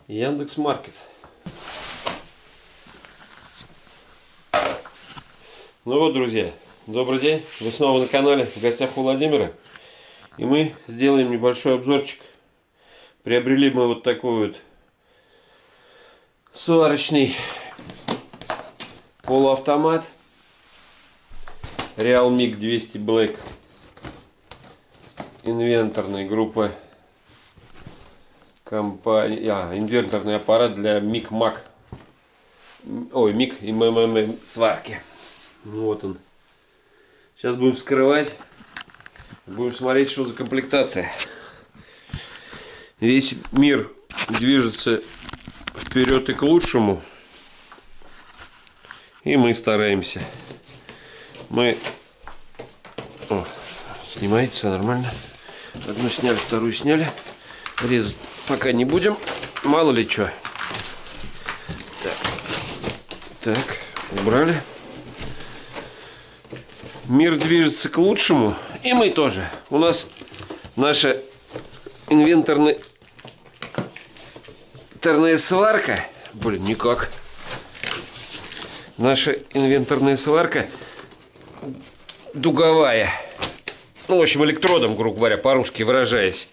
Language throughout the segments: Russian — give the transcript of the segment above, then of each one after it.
Яндекс.Маркет. Ну вот, друзья, добрый день. Вы снова на канале, в гостях у Владимира. И мы сделаем небольшой обзорчик. Приобрели мы вот такой вот сварочный полуавтомат Realmix 200 Black инвенторной группы компании. Инвенторный аппарат для MIG и МММ сварки. Вот он. Сейчас будем вскрывать. Будем смотреть, что за комплектация. Весь мир движется вперед и к лучшему. И мы стараемся. Снимается нормально. Одну сняли, вторую сняли. Резать пока не будем. Мало ли что. Так, убрали. Мир движется к лучшему. И мы тоже. У нас наша инвенторная сварка. Блин, никак. Наша инвенторная сварка дуговая. Ну, в общем, электродом, грубо говоря, по-русски выражаясь.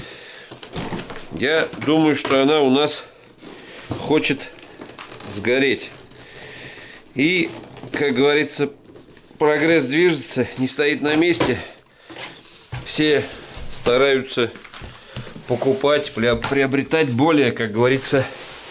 Я думаю, что она у нас хочет сгореть. И, как говорится, прогресс движется, не стоит на месте. Все стараются покупать, приобретать более, как говорится,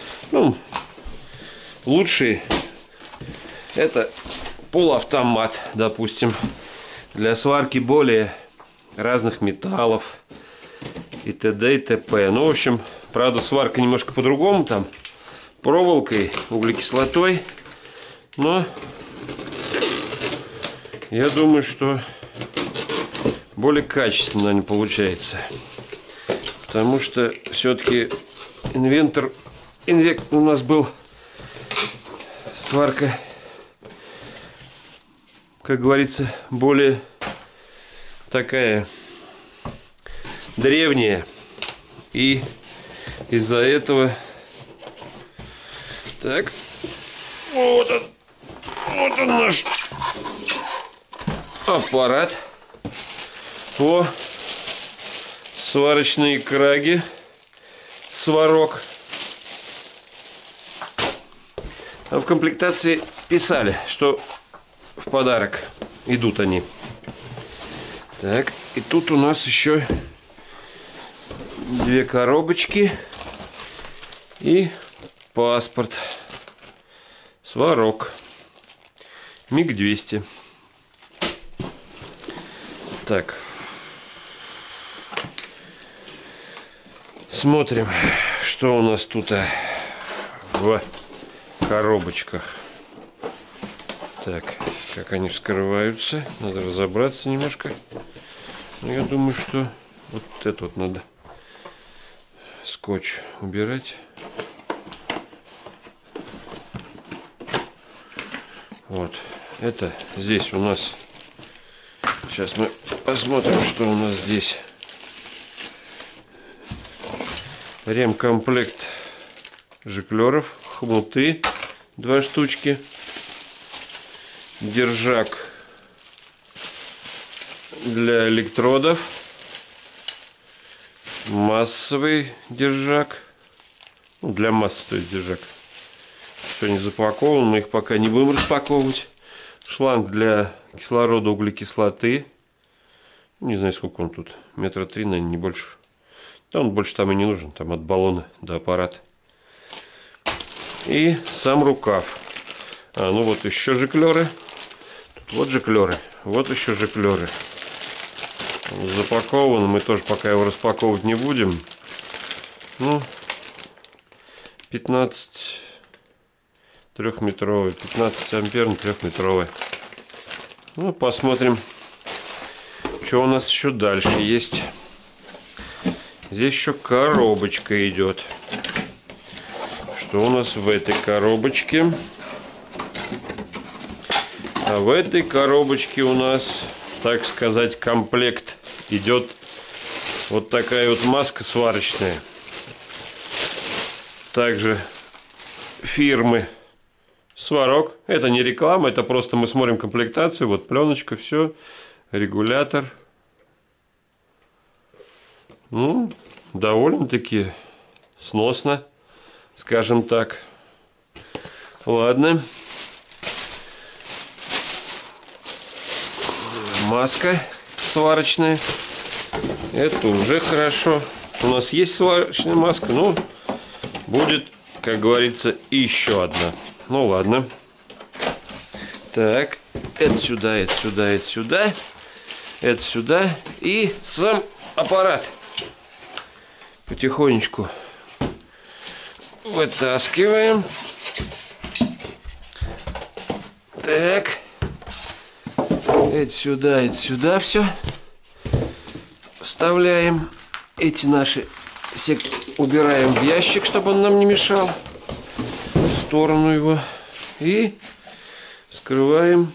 лучшие. Это полуавтомат, допустим, для сварки более разных металлов и т.д. и т.п. Ну, в общем, правда, сварка немножко по-другому, там проволокой, углекислотой, но я думаю, что более качественно они получается, потому что все-таки инвентор у нас был сварка, как говорится, более такая древняя, и из-за этого так вот он наш аппарат. Сварочные краги, сварок. А в комплектации писали, что в подарок идут они. Так, и тут у нас еще две коробочки и паспорт. Сварок. МиГ 200. Так. Смотрим, что у нас тут в коробочках. Так, как они вскрываются. Надо разобраться немножко. Но я думаю, что вот это вот надо скотч убирать. Вот. Это здесь у нас. Сейчас мы посмотрим, что у нас здесь. Ремкомплект жиклеров, хомуты 2 штучки, держак для электродов, массовый держак, для массы, то есть держак. Все не запаковано, мы их пока не будем распаковывать. Шланг для кислорода, углекислоты, не знаю, сколько он тут, 3 метра, наверное, не больше. Он больше там и не нужен, там от баллона до аппарата. И сам рукав. Ну вот еще жиклеры. Тут вот жиклеры, вот еще жиклеры. Запакован, мы тоже пока его распаковывать не будем. 15 трехметровый, 15 ампер на 3-метровый. Посмотрим, что у нас еще дальше есть. Здесь еще коробочка идет. Что у нас в этой коробочке? А в этой коробочке у нас, так сказать, комплект идет. Вот такая вот маска сварочная. также фирмы Сварог. Это не реклама, это просто мы смотрим комплектацию. Вот пленочка, все, регулятор. Ну, довольно-таки сносно, скажем так. Ладно. Маска сварочная. Это уже хорошо. У нас есть сварочная маска, но будет, как говорится, еще одна. Ну ладно. Так, это сюда, это сюда, это сюда. Это сюда. И сам аппарат. Потихонечку вытаскиваем. Так. Это сюда все. Вставляем. Эти наши все убираем в ящик, чтобы он нам не мешал. В сторону его. И скрываем.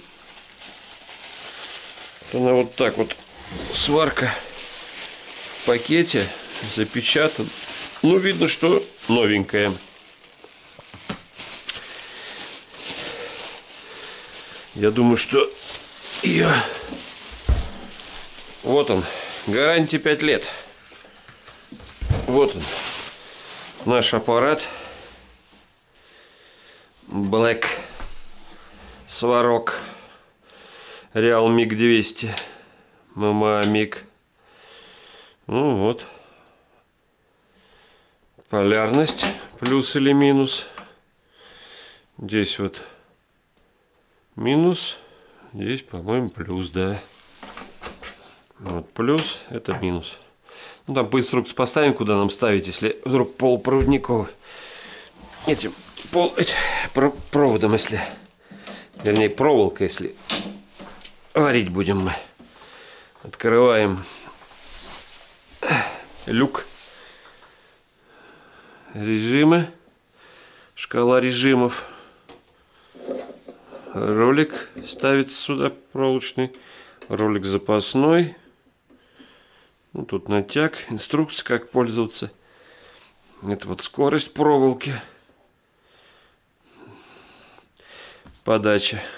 Она вот так вот. Сварка в пакете запечатан. Ну, видно, что новенькая. Я думаю, что ее... Вот он. Гарантия 5 лет. Вот он. Наш аппарат. Black Сварог. Real MIG 200. MMA MIG. Ну вот. Полярность. Плюс или минус. Здесь вот минус. Здесь, по-моему, плюс, да. Вот плюс, это минус. Ну, там по инструкции поставим, куда нам ставить, если вдруг полупроводниковый. Этим проводом, если... Вернее, проволока, если варить будем мы. Открываем люк. Режимы. Шкала режимов. Ролик ставится сюда проволочный. Ролик запасной. Ну, тут натяг. Инструкция, как пользоваться. Это вот скорость проволоки. Подача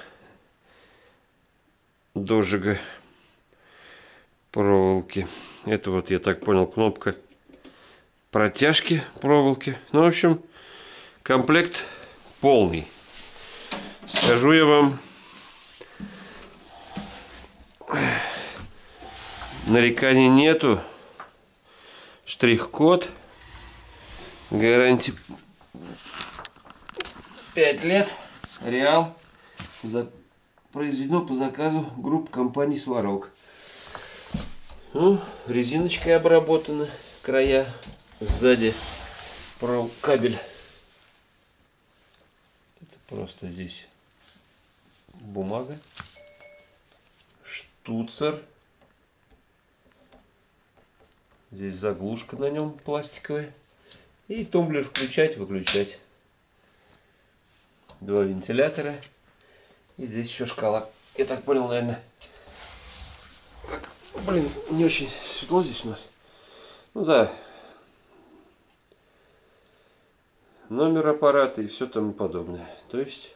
дожига проволоки. Это вот, я так понял, кнопка протяжки проволоки. Ну, в общем, комплект полный. Скажу я вам, нареканий нету. Штрих-код. Гарантия 5 лет. Реал. Произведено по заказу группы компании Сварог. Ну, резиночкой обработаны края. Сзади кабель. Это просто здесь бумага. Штуцер. Здесь заглушка на нем пластиковая. И тумблер включать, выключать. Два вентилятора. И здесь еще шкала. Я так понял, наверное. Блин, не очень светло здесь у нас. Ну да. Номер аппарата и все тому подобное. То есть...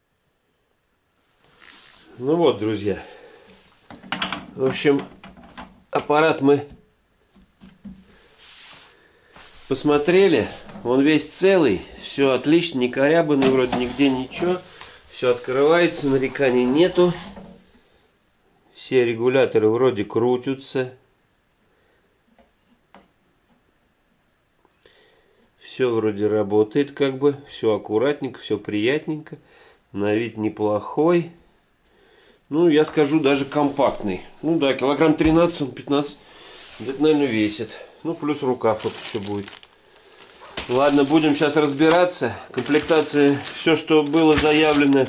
Ну вот, друзья. В общем, аппарат мы посмотрели. Он весь целый. Все отлично, не корябанный, вроде нигде ничего. Все открывается, нареканий нету. Все регуляторы вроде крутятся. Все вроде работает, как бы. Все аккуратненько, все приятненько. На вид неплохой. Ну, я скажу, даже компактный. Ну да, килограмм 13, он 15. Где-то, наверное, весит. Ну, плюс рукав вот еще будет. Ладно, будем сейчас разбираться. Комплектация, все, что было заявлено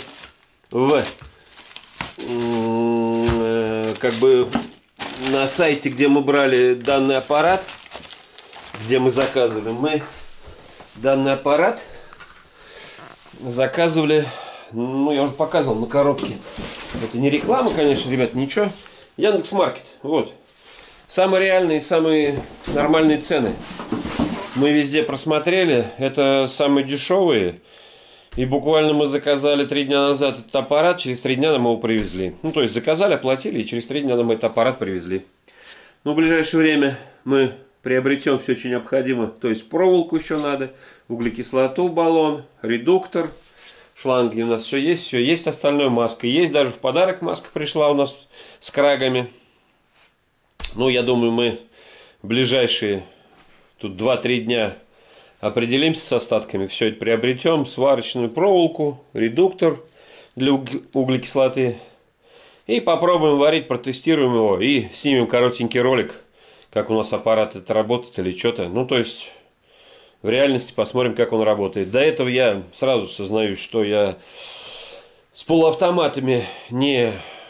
как бы на сайте, где мы брали данный аппарат, где мы заказывали, мы данный аппарат заказывали, ну, я уже показывал на коробке. Это не реклама, конечно, ребят, ничего. Яндекс.Маркет, вот. Самые реальные, самые нормальные цены. Мы везде просмотрели. Это самые дешевые. И буквально мы заказали 3 дня назад этот аппарат. Через 3 дня нам его привезли. Ну, то есть заказали, оплатили, и через 3 дня нам этот аппарат привезли. Но в ближайшее время мы приобретем все, что необходимо. То есть проволоку еще надо, углекислоту, баллон, редуктор. Шланги у нас все есть. Все есть, остальное маска есть. Даже в подарок маска пришла у нас с крагами. Ну, я думаю, мы в ближайшие тут 2-3 дня определимся с остатками. Все это приобретем. Сварочную проволоку, редуктор для углекислоты. И попробуем варить, протестируем его. И снимем коротенький ролик, как у нас аппарат это работает или что-то. Ну, то есть, в реальности посмотрим, как он работает. До этого я сразу сознаюсь, что я с полуавтоматами не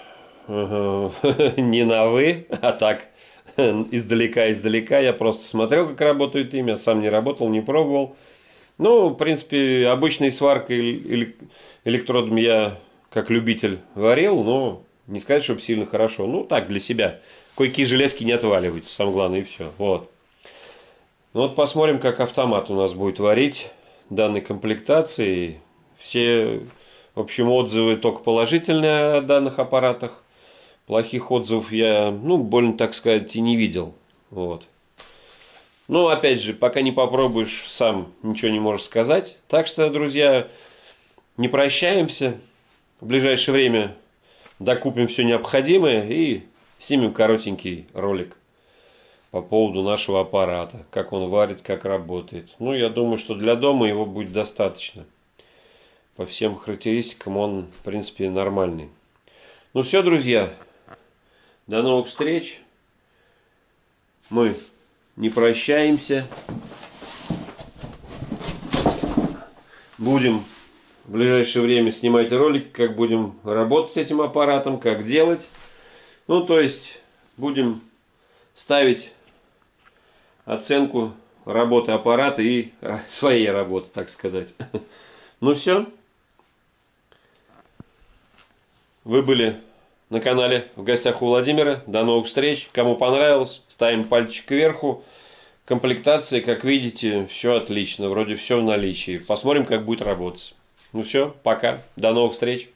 на «вы», а так, издалека. Я просто смотрел, как работают ими. Я сам не работал, не пробовал. Ну, в принципе, обычной сваркой электродами я, как любитель, варил, но не сказать, чтобы сильно хорошо. Ну, так, для себя. Кое-какие железки не отваливаются, самое главное, и все. Вот. Ну, вот посмотрим, как автомат у нас будет варить данной комплектации. Все, в общем, отзывы только положительные о данных аппаратах. Плохих отзывов я, ну, больно, так сказать, и не видел. Вот. Но, опять же, пока не попробуешь, сам ничего не можешь сказать. Так что, друзья, не прощаемся. В ближайшее время докупим все необходимое и снимем коротенький ролик по поводу нашего аппарата. Как он варит, как работает. Ну, я думаю, что для дома его будет достаточно. По всем характеристикам он, в принципе, нормальный. Ну все, друзья. До новых встреч. Мы не прощаемся. Будем в ближайшее время снимать ролик, как будем работать с этим аппаратом, как делать. Ну, то есть, будем ставить оценку работы аппарата и своей работы, так сказать. Ну все. Вы были на канале в гостях у Владимира. До новых встреч. Кому понравилось, ставим пальчик кверху. Комплектация, как видите, все отлично. Вроде все в наличии. Посмотрим, как будет работать. Ну все, пока. До новых встреч.